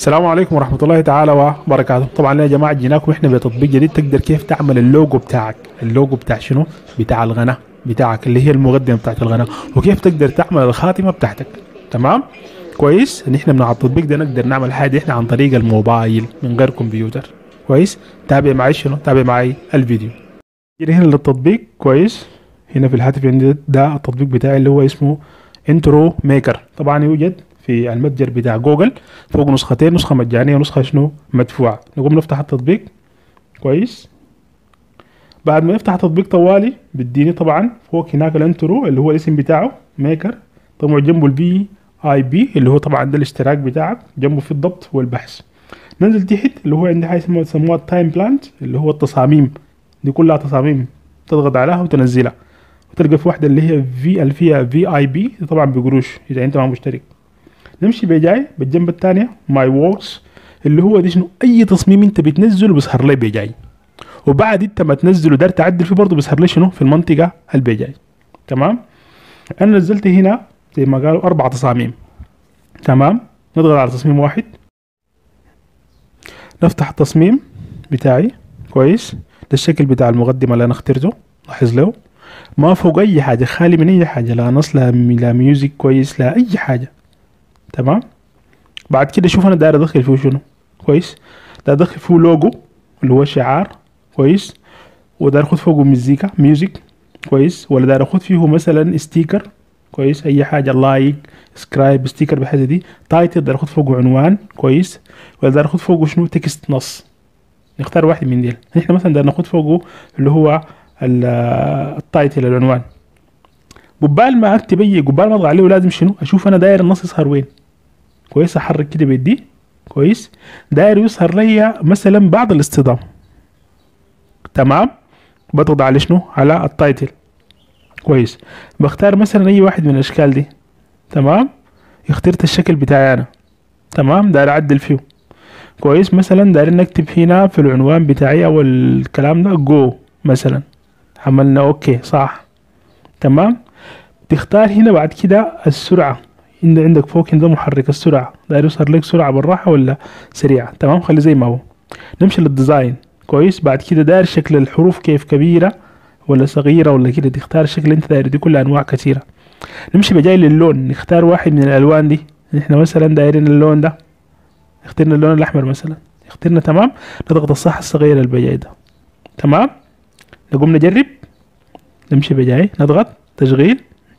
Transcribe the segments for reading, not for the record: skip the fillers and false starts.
السلام عليكم ورحمة الله تعالى وبركاته. طبعا يا جماعة جيناكم احنا بتطبيق جديد تقدر كيف تعمل اللوجو بتاعك، اللوجو بتاع شنو؟ بتاع الغناء بتاعك اللي هي المقدمة بتاعت الغناء، وكيف تقدر تعمل الخاتمة بتاعتك. تمام؟ كويس؟ ان احنا من على التطبيق ده نقدر نعمل حاجة احنا عن طريق الموبايل من غير كمبيوتر. كويس؟ تابع معي شنو؟ تابع معي الفيديو. جينا هنا للتطبيق. كويس؟ هنا في الهاتف عندي ده التطبيق بتاعي اللي هو اسمه انترو ميكر. طبعا يوجد في المتجر بتاع جوجل فوق نسختين، نسخة مجانية ونسخة شنو مدفوعة. نقوم نفتح التطبيق. كويس؟ بعد ما نفتح التطبيق طوالي بيديني طبعا فوق هناك الانترو اللي هو الاسم بتاعه ميكر، طبعا جنبه البي اي بي اللي هو طبعا ده الاشتراك بتاعك، جنبه في الضبط والبحث. ننزل تحت اللي هو عندي حاجة يسموها التايم بلانت اللي هو التصاميم، دي كلها تصاميم تضغط عليها وتنزلها، وتلقى في واحدة اللي هي اللي فيها في اي بي طبعا بقروش اذا انت ما مشترك. نمشي بجاي بالجنب الثانية ماي ووركس اللي هو دي شنو اي تصميم انت بتنزله بيظهر لي بجاي، وبعد انت ما تنزله دار تعدل فيه برضه بيظهر لي شنو في المنطقة البجاي. تمام؟ انا نزلت هنا زي ما قالوا 4 تصاميم. تمام؟ نضغط على تصميم واحد، نفتح التصميم بتاعي. كويس؟ ده الشكل بتاع المقدمة اللي انا اخترته، لاحظ له ما فوق اي حاجة، خالي من اي حاجة، لا نص لا ميوزك كويس لا اي حاجة. تمام؟ بعد كده شوف انا داير ادخل فيه شنو. كويس؟ داير ادخل فيه لوجو اللي هو شعار. كويس؟ وداير اخد فوقه ميوزك. كويس؟ ولا داير اخد فيه مثلا ستيكر. كويس؟ اي حاجه لايك سكرايب ستيكر بحاجه دي. تايتل داير اخد فوقه عنوان. كويس؟ ولا داير اخد فوقه شنو تكست نص. نختار واحد من ديل. احنا مثلا داير ناخد فوقه اللي هو التايتل العنوان. قبال ما اكتب قبال ما اضغط عليه لازم شنو اشوف انا داير النص يظهر وين. كويس؟ احرك كده بيدي. كويس؟ داير يظهر لي مثلا بعد الاصطدام. تمام؟ بضغط على شنو؟ على التايتل. كويس؟ بختار مثلا اي واحد من الاشكال دي. تمام؟ اخترت الشكل بتاعي انا. تمام؟ داير اعدل فيه. كويس؟ مثلا داير نكتب هنا في العنوان بتاعي او الكلام ده جو مثلا، عملنا اوكي صح. تمام؟ تختار هنا بعد كده السرعة، عندك فوق هنا محرك السرعة، داير يظهر لك سرعة بالراحة ولا سريعة. تمام؟ خلي زي ما هو. نمشي للديزاين. كويس؟ بعد كده داير شكل الحروف كيف كبيرة ولا صغيرة ولا كده، تختار الشكل اللي انت داير، دي كلها انواع كثيرة. نمشي بجاي للون، نختار واحد من الالوان دي. احنا مثلا دايرين اللون ده، اخترنا اللون الاحمر مثلا، اخترنا. تمام؟ نضغط الصح الصغير البجاي ده. تمام؟ نقوم نجرب. نمشي بجاي نضغط تشغيل.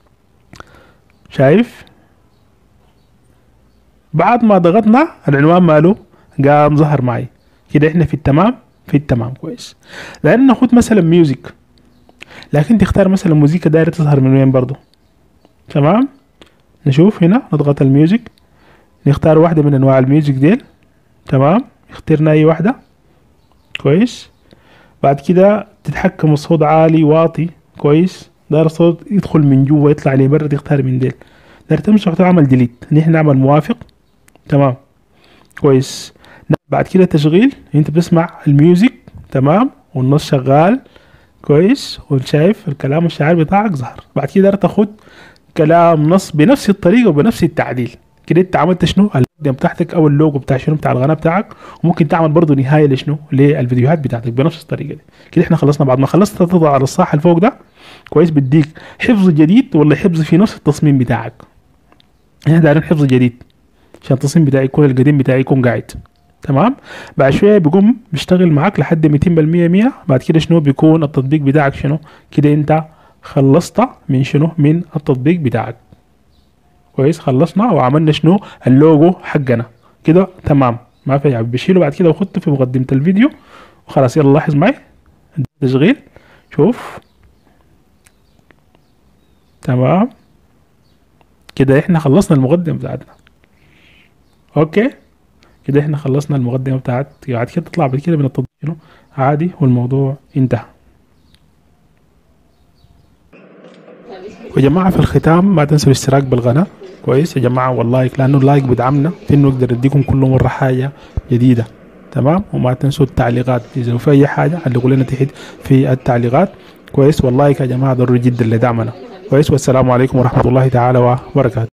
شايف؟ بعد ما ضغطنا العنوان ماله قام ظهر معي كده، احنا في التمام في التمام. كويس؟ لان ناخد مثلا ميوزك، لكن تختار مثلا موسيقى دايرة تظهر من وين برضو. تمام؟ نشوف هنا نضغط الميوزك، نختار واحدة من انواع الميوزك ديل. تمام؟ اخترنا اي واحدة. كويس؟ بعد كده تتحكم الصوت عالي واطي. كويس؟ داير الصوت يدخل من جوا يطلع لي برا، تختار من ديل. داير تمسح تعمل ديليت، نحن نعمل موافق. تمام؟ كويس؟ بعد كده تشغيل، انت بتسمع الميوزك. تمام؟ والنص شغال. كويس؟ وشايف الكلام الشعار بتاعك ظهر. بعد كده تاخد كلام نص بنفس الطريقه وبنفس التعديل. كده انت عملت شنو المقدمه بتاعتك او اللوجو بتاع شنو بتاع القناه بتاعك، وممكن تعمل برضه نهايه لشنو للفيديوهات بتاعتك بنفس الطريقه دي. كده احنا خلصنا. بعد ما خلصت تضغط على الصح اللي فوق ده. كويس؟ بديك حفظ جديد ولا حفظ في نفس التصميم بتاعك. احنا دايرين حفظ جديد عشان التصميم بتاعي يكون القديم بتاعي يكون قاعد. تمام؟ بعد شويه بيقوم بيشتغل معاك لحد 200% 100. بعد كده شنو بيكون التطبيق بتاعك شنو كده انت خلصت من شنو من التطبيق بتاعك. كويس؟ خلصنا وعملنا شنو اللوجو حقنا كده. تمام؟ ما في عيب. بشيله بعد كده وخدته في مقدمه الفيديو وخلاص. يلا لاحظ معي تشغيل. شوف. تمام؟ كده احنا خلصنا المقدمه بتاعتنا. اوكي؟ كده احنا خلصنا المقدمة بتاعت. بعد كده تطلع بعد كده من التطبيق عادي والموضوع انتهى. ويا جماعة في الختام ما تنسوا الاشتراك بالقناة. كويس يا جماعة؟ واللايك، لأنه اللايك بدعمنا في إنه نقدر نديكم كل مرة حاجة جديدة. تمام؟ وما تنسوا التعليقات، إذا في أي حاجة علقوا لنا تحت في التعليقات. كويس؟ واللايك يا جماعة ضروري جدا لدعمنا. كويس؟ والسلام عليكم ورحمة الله تعالى وبركاته.